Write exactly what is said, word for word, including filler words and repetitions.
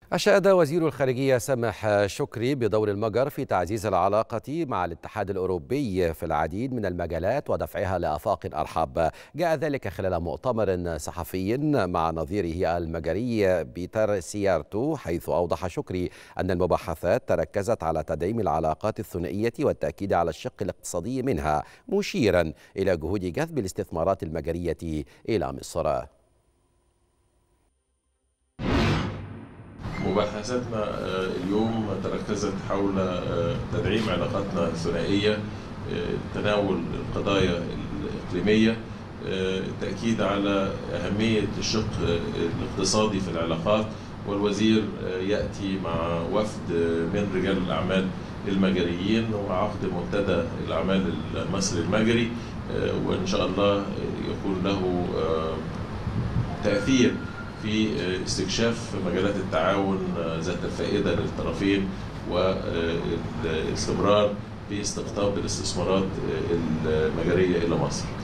أشاد وزير الخارجية سامح شكري بدور المجر في تعزيز العلاقة مع الاتحاد الأوروبي في العديد من المجالات ودفعها لآفاق أرحب. جاء ذلك خلال مؤتمر صحفي مع نظيره المجري بيتر سيارتو، حيث أوضح شكري أن المباحثات تركزت على تدعيم العلاقات الثنائية والتأكيد على الشق الاقتصادي منها، مشيرا إلى جهود جذب الاستثمارات المجرية إلى مصر. مباحثاتنا اليوم تركزت حول تدعيم علاقاتنا الثنائية، تناول القضايا الإقليمية، التأكيد على أهمية الشق الاقتصادي في العلاقات. والوزير يأتي مع وفد من رجال الأعمال المجريين وعقد منتدى الأعمال المصري المجري، وإن شاء الله يكون له تأثير في استكشاف مجالات التعاون ذات الفائدة للطرفين والاستمرار في استقطاب الاستثمارات المجرية إلى مصر.